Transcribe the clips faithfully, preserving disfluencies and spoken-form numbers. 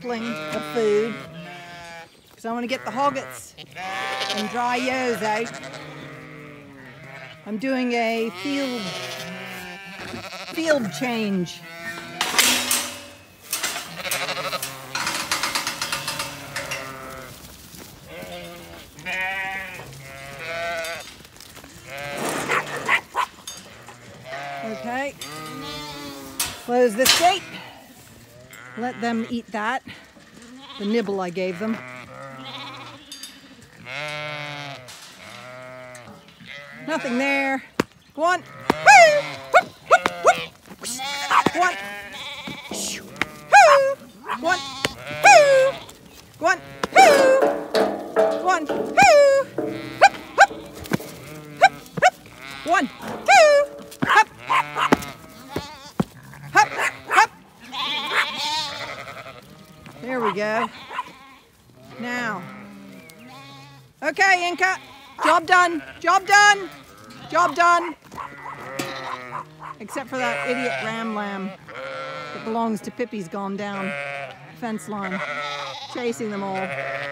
sampling of food because I want to get the hoggets and dry ewes out. I'm doing a field field change. Okay, close this gate, let them eat that, the nibble I gave them. Nothing there. Go on. Go on. Go on. Go on. Go on. One, two. Hop. Hop. Hop. There we go. Now. Okay, Inca. Job done. Job done. Job done. Except for that idiot ram lamb that belongs to Pippi's gone down fence line, chasing them all.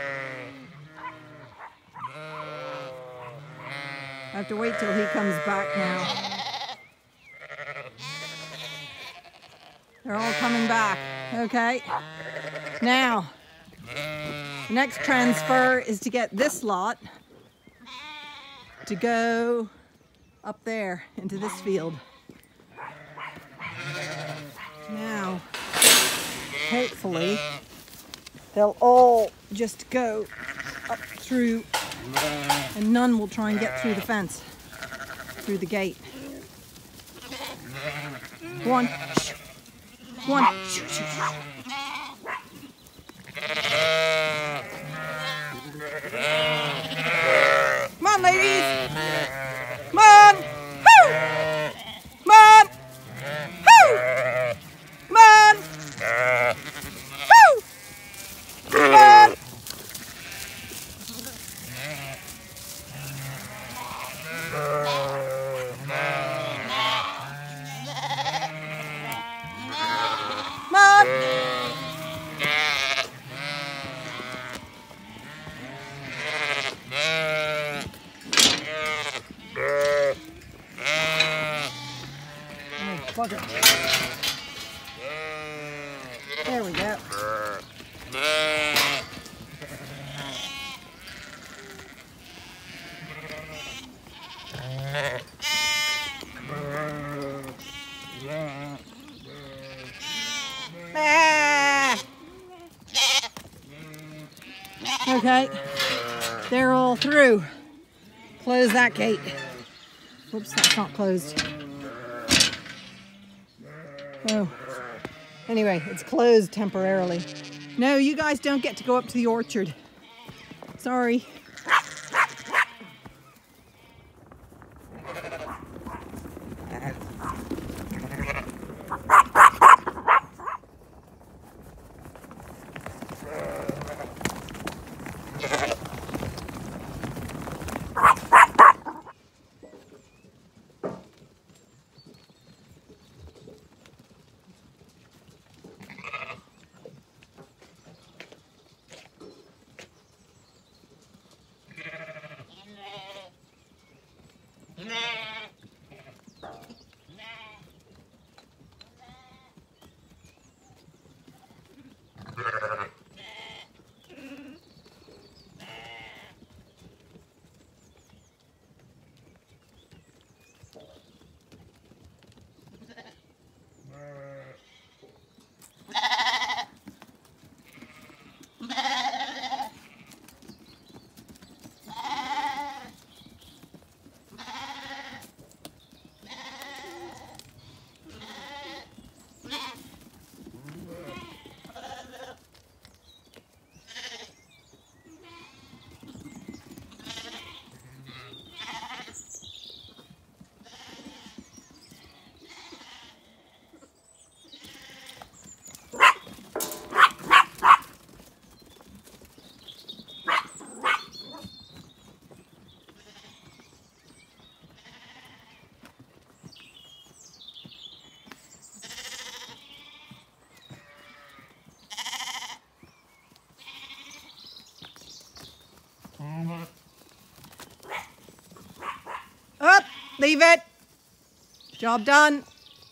I have to wait till he comes back now. They're all coming back. Okay. Now, the next transfer is to get this lot to go up there into this field. Now, hopefully, they'll all just go up through, and none will try and get through the fence, through the gate. One, one. Come on, ladies. Come on. Woo! Come on. Woo! Come on. Woo! Come on. Come on. Oh, bugger. There we go. Ah. Okay, they're all through. Close that gate. Whoops, that's not closed. Oh, anyway, it's closed temporarily. No, you guys don't get to go up to the orchard. Sorry. Up, leave it. Job done.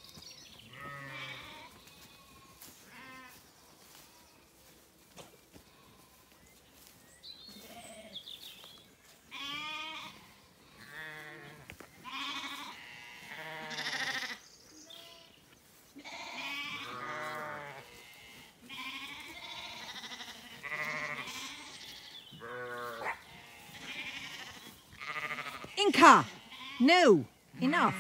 Inca, no, enough.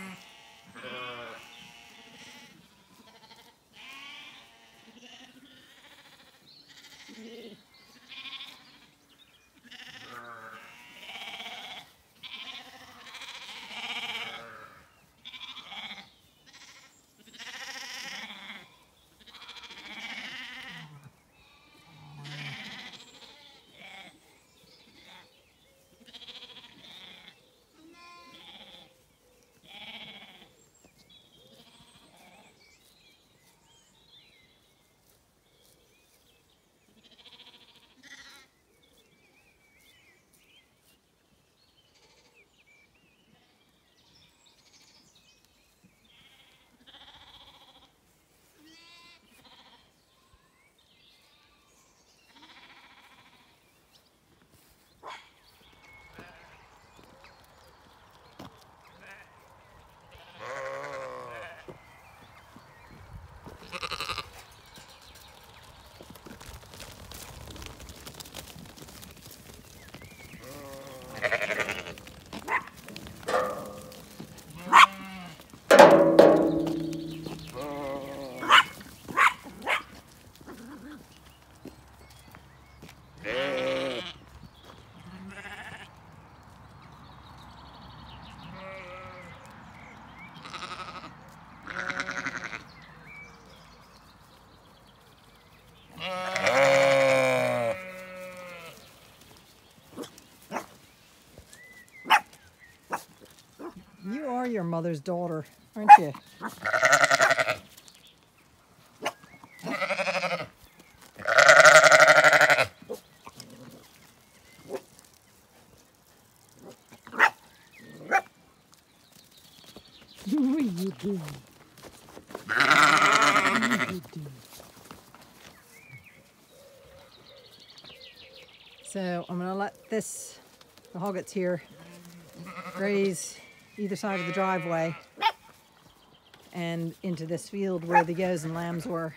You are your mother's daughter, aren't you? What are you doing? What are you doing? So I'm going to let this, the hoggets here, graze either side of the driveway and into this field where the ewes and lambs were.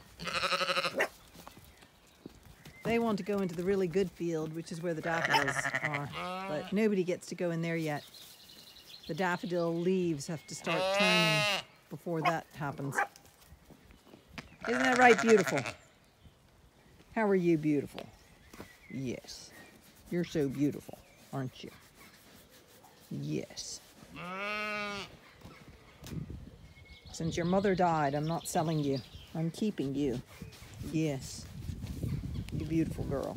They want to go into the really good field, which is where the daffodils are, but nobody gets to go in there yet. The daffodil leaves have to start turning before that happens. Isn't that right, beautiful? How are you, beautiful? Yes. You're so beautiful, aren't you? Yes. Since your mother died, I'm not selling you. I'm keeping you. Yes. You beautiful girl.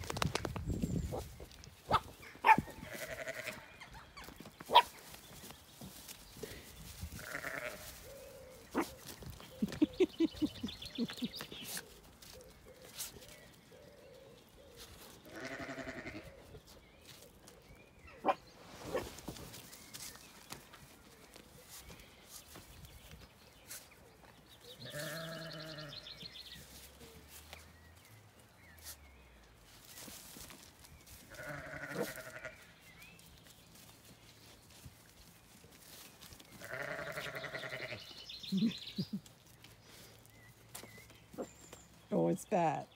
Oh, it's bad.